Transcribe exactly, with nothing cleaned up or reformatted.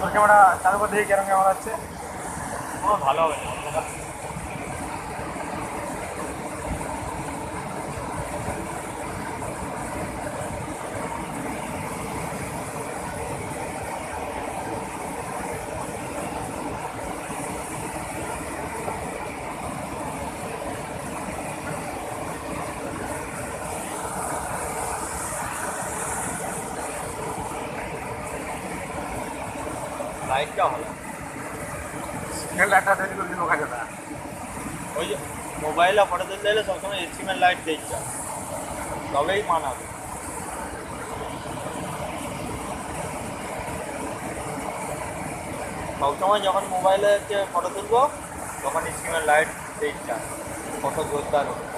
তোর ক্যামেরা চালু করে দেখি কেরম ক্যামেরা হচ্ছে। আমার ভালো হবে না। লাইটটা ভালো। লাইটটা তৈরি করে লোক আছে না। ওই যে মোবাইলে ফটো তুলতে গেলে সবসময় স্ট্রিমের লাইট দেখছে, তবেই মানাবে। সবসময় যখন মোবাইলে হচ্ছে ফটো তুলবো তখন স্ক্রিনের লাইট দেখছে কত জোরদার হবে।